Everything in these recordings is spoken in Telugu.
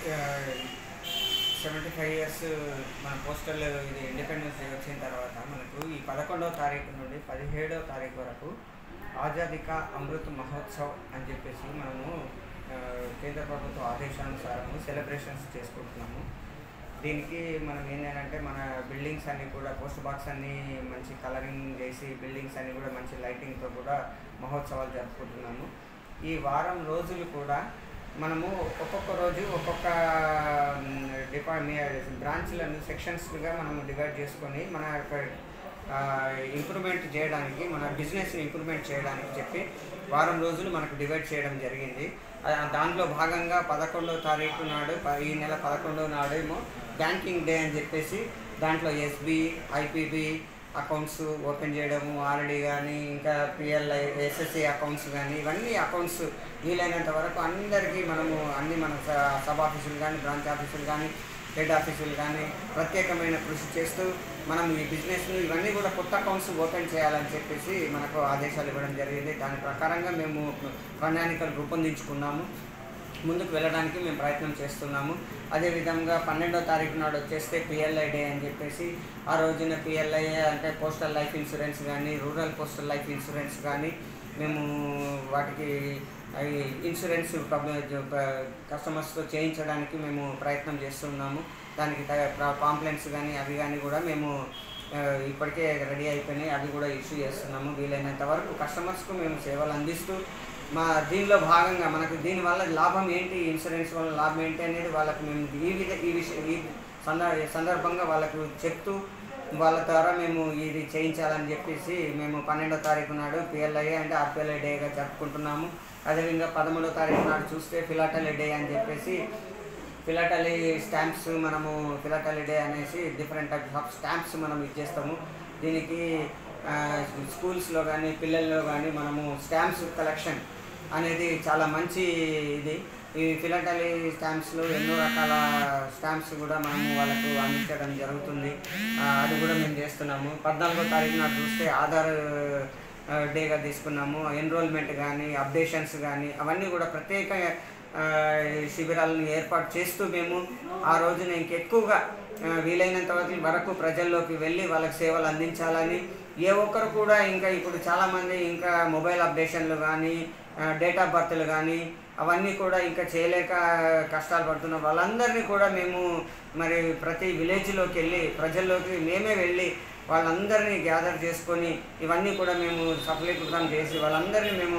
75 ఇయర్స్ మన పోస్టల్ ఇది ఇండిపెండెన్స్ డే వచ్చిన తర్వాత మనకు ఈ 11వ తారీఖు నుండి 17వ తారీఖు వరకు ఆజాదీ కా అమృత్ మహోత్సవ్ అని చెప్పేసి మనము కేంద్ర ప్రభుత్వ ఆదేశానుసారము సెలబ్రేషన్స్ చేసుకుంటున్నాము. దీనికి మనం ఏంటంటే మన బిల్డింగ్స్ అన్నీ కూడా పోస్ట్ బాక్స్ అన్నీ మంచి కలరింగ్ చేసి బిల్డింగ్స్ అన్నీ కూడా మంచి లైటింగ్తో కూడా మహోత్సవాలు జరుపుకుంటున్నాము. ఈ వారం రోజులు కూడా మనము ఒక్కొక్క రోజు ఒక్కొక్క బ్రాంచ్లను సెక్షన్స్గా మనము డివైడ్ చేసుకొని మన యొక్క ఇంప్రూవ్మెంట్ చేయడానికి మన బిజినెస్ని ఇంప్రూవ్మెంట్ చేయడానికి చెప్పి వారం రోజులు మనకు డివైడ్ చేయడం జరిగింది. దాంట్లో భాగంగా 11వ తారీఖు నాడు ఈ నెల 11వ నాడేమో బ్యాంకింగ్ డే అని చెప్పేసి దాంట్లో ఎస్బీ ఐపీబీ అకౌంట్స్ ఓపెన్ చేయడము, ఆర్డీ కానీ ఇంకా పిఎల్ఐ ఎస్ఎస్సి అకౌంట్స్ కానీ ఇవన్నీ అకౌంట్స్ వీలైనంత వరకు అందరికీ మనము అన్ని మన సబ్ ఆఫీసులు కానీ బ్రాంచ్ ఆఫీసులు కానీ హెడ్ ఆఫీసులు కానీ ప్రత్యేకమైన కృషి చేస్తూ మనం ఈ బిజినెస్ను ఇవన్నీ కూడా కొత్త అకౌంట్స్ ఓపెన్ చేయాలని చెప్పేసి మనకు ఆదేశాలు ఇవ్వడం జరిగింది. దాని ప్రకారంగా మేము ప్రణాళికలు రూపొందించుకున్నాము, ముందుకు వెళ్ళడానికి మేము ప్రయత్నం చేస్తున్నాము. అదేవిధంగా 12వ తారీఖు నాడు వచ్చేస్తే పిఎల్ఐ డే అని చెప్పేసి ఆ రోజున పిఎల్ఐ అంటే పోస్టల్ లైఫ్ ఇన్సూరెన్స్ కానీ రూరల్ పోస్టల్ లైఫ్ ఇన్సూరెన్స్ కానీ మేము వాటికి ఇన్సూరెన్స్ కస్టమర్స్తో చేయించడానికి మేము ప్రయత్నం చేస్తున్నాము. దానికి పాంప్లెంట్స్ కానీ అవి కానీ కూడా మేము ఇప్పటికే రెడీ అయిపోయినాయి, అవి కూడా ఇష్యూ చేస్తున్నాము. వీలైనంత వరకు కస్టమర్స్కు మేము సేవలు అందిస్తూ దీనిలో భాగంగా మనకు దీనివల్ల లాభం ఏంటి, ఇన్సూరెన్స్ వల్ల లాభం ఏంటి అనేది వాళ్ళకు మేము ఈ సందర్భంగా వాళ్ళకు చెప్తూ వాళ్ళ ద్వారా మేము ఇది చేయించాలని చెప్పేసి మేము 12వ తారీఖు నాడు పిఎల్ఐ అంటే ఆర్పిఎల్ఐ డేగా జరుపుకుంటున్నాము. అదేవిధంగా 13వ తారీఖు నాడు చూస్తే ఫిలాటలీ డే అని చెప్పేసి ఫిలాటలీ స్టాంప్స్ మనము ఫిలాటలీ డే అనేసి డిఫరెంట్ టైప్స్ ఆఫ్ స్టాంప్స్ మనం ఇచ్చేస్తాము. దీనికి స్కూల్స్లో కానీ పిల్లల్లో కానీ మనము స్టాంప్స్ కలెక్షన్ అనేది చాలా మంచి ఇది. ఈ ఫిలాటలీ స్టాంప్స్లో ఎన్నో రకాల స్టాంప్స్ కూడా మనము వాళ్ళకు అందించడం జరుగుతుంది, అది కూడా మేము చేస్తున్నాము. 14వ తారీఖు నాడు చూస్తే ఆధార్ డేగా తీసుకున్నాము. ఎన్రోల్మెంట్ కానీ అప్డేషన్స్ కానీ అవన్నీ కూడా ప్రత్యేక శిబిరాలను ఏర్పాటు చేస్తూ మేము ఆ రోజున ఇంకెక్కువగా వీలైనంత వరకు ప్రజల్లోకి వెళ్ళి వాళ్ళకి సేవలు అందించాలని, ఏ ఒక్కరు కూడా ఇంకా ఇప్పుడు చాలామంది ఇంకా మొబైల్ అప్డేషన్లు కానీ డేట్ ఆఫ్ బర్త్లు కానీ అవన్నీ కూడా ఇంకా చేయలేక కష్టాలు పడుతున్న వాళ్ళందరినీ కూడా మేము మరి ప్రతి విలేజ్లోకి వెళ్ళి ప్రజల్లోకి మేమే వెళ్ళి వాళ్ళందరినీ గ్యాదర్ చేసుకొని ఇవన్నీ కూడా మేము సఫలీకృతం చేసి వాళ్ళందరినీ మేము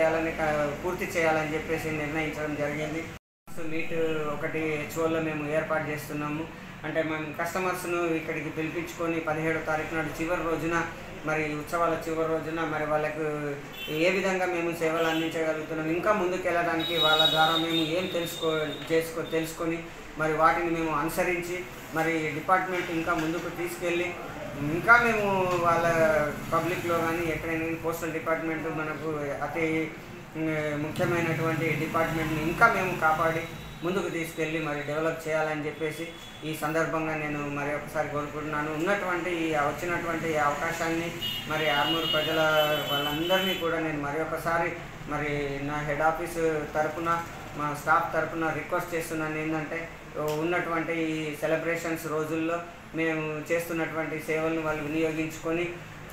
పూర్తి చేయాలని చెప్పేసి నిర్ణయించడం జరిగింది. మీట్ ఒకటి హెచ్ఓలో మేము ఏర్పాటు చేస్తున్నాము. అంటే మేము కస్టమర్స్ను ఇక్కడికి పిలిపించుకొని 17వ తారీఖు నాడు చివరి రోజున మరి ఉత్సవాల చివరి రోజున మరి వాళ్ళకు ఏ విధంగా మేము సేవలు అందించగలుగుతున్నాం, ఇంకా ముందుకు వెళ్ళడానికి వాళ్ళ ద్వారా మేము ఏం తెలుసుకొని మరి వాటిని మేము అనుసరించి మరి డిపార్ట్మెంట్ ఇంకా ముందుకు తీసుకెళ్ళి ఇంకా మేము వాళ్ళ పబ్లిక్లో కానీ ఎక్కడైనా పోస్టల్ డిపార్ట్మెంట్ మనకు అతి ముఖ్యమైనటువంటి డిపార్ట్మెంట్ని ఇంకా మేము కాపాడి ముందుకు తీసుకెళ్ళి మరి డెవలప్ చేయాలని చెప్పేసి ఈ సందర్భంగా నేను మరి ఒకసారి కోరుకుంటున్నాను. వచ్చినటువంటి ఈ అవకాశాన్ని మరి ఆర్మూరు ప్రజల వాళ్ళందరినీ కూడా నేను మరి ఒకసారి మరి నా హెడ్ ఆఫీస్ తరఫున మా స్టాఫ్ తరఫున రిక్వెస్ట్ చేస్తున్నాను ఏంటంటే ఉన్నటువంటి ఈ సెలబ్రేషన్స్ రోజుల్లో మేము చేస్తున్నటువంటి సేవలను వాళ్ళు వినియోగించుకొని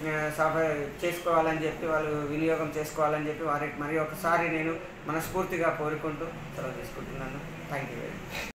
చేసుకోవాలని చెప్పి వాళ్ళు వినియోగం చేసుకోవాలని చెప్పి వారికి మరి ఒకసారి నేను మనస్ఫూర్తిగా కోరుకుంటూ సెలవు తీసుకుంటున్నాను. Thank you very much.